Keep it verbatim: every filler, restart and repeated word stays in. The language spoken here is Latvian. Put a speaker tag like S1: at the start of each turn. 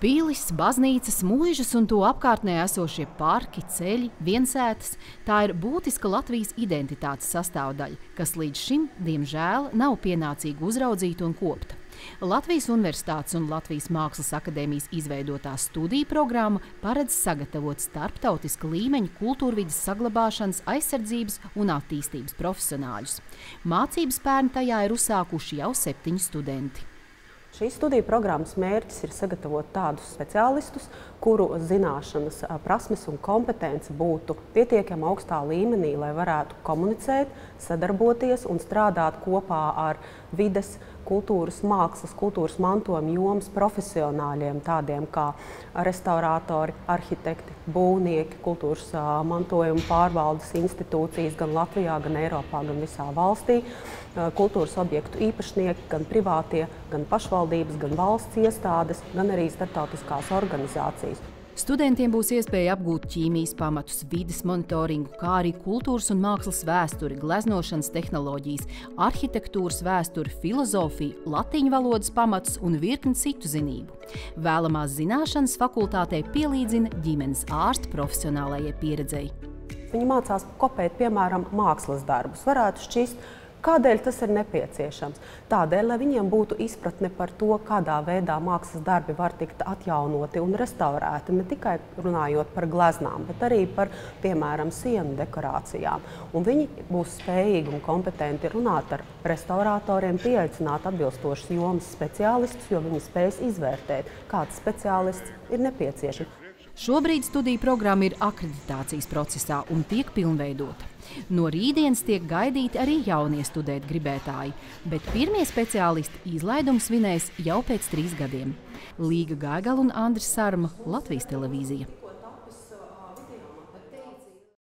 S1: Pilis, baznīcas, mūžas un to apkārtnē esošie parki, ceļi, viensētas – tā ir būtiska Latvijas identitātes sastāvdaļa, kas līdz šim, diemžēl, nav pienācīgi uzraudzīta un kopta. Latvijas Universitātes un Latvijas Mākslas akadēmijas izveidotā studiju programma paredz sagatavot starptautiska līmeņa kultūrvides saglabāšanas, aizsardzības un attīstības profesionāļus. Mācības pērn tajā ir uzsākuši jau septiņi studenti.
S2: Šīs studiju programmas mērķis ir sagatavot tādus speciālistus, kuru zināšanas, prasmes un kompetence būtu pietiekami augstā līmenī, lai varētu komunicēt, sadarboties un strādāt kopā ar vides, kultūras, mākslas, kultūras mantojuma jomas profesionāļiem, tādiem kā restaurātori, arhitekti, būvnieki, kultūras mantojuma pārvaldes institūcijas gan Latvijā, gan Eiropā, gan visā valstī, kultūras objektu īpašnieki, gan privātie, gan pašvaldības, gan valsts iestādes, gan arī starptautiskās organizācijas.
S1: Studentiem būs iespēja apgūt ķīmijas pamatus, vides monitoringu, kā arī kultūras un mākslas vēsturi, gleznošanas tehnoloģijas, arhitektūras vēsturi, filozofiju, latīņu valodas pamatus un virkni citu zinību. Vēlamās zināšanas fakultātei pielīdzina ģimenes ārsta profesionālajai pieredzei.
S2: Viņi mācās kopēt, piemēram, mākslas darbus. Varētu šķist, kādēļ tas ir nepieciešams? Tādēļ, lai viņiem būtu izpratne par to, kādā veidā mākslas darbi var tikt atjaunoti un restaurēti, ne tikai runājot par gleznām, bet arī par, piemēram, sienu dekorācijām. Un viņi būs spējīgi un kompetenti runāt ar restaurātoriem, pieaicināt atbilstošas jomas speciālistus, jo viņi spēs izvērtēt, kāds speciālists ir nepieciešams.
S1: Šobrīd studiju programma ir akreditācijas procesā un tiek pilnveidota. No rītdienas tiek gaidīti arī jaunie studēt gribētāji, bet pirmie speciālisti izlaidumu svinēs jau pēc trīs gadiem. Līga Gaigala un Andris Sarma, Latvijas televīzija.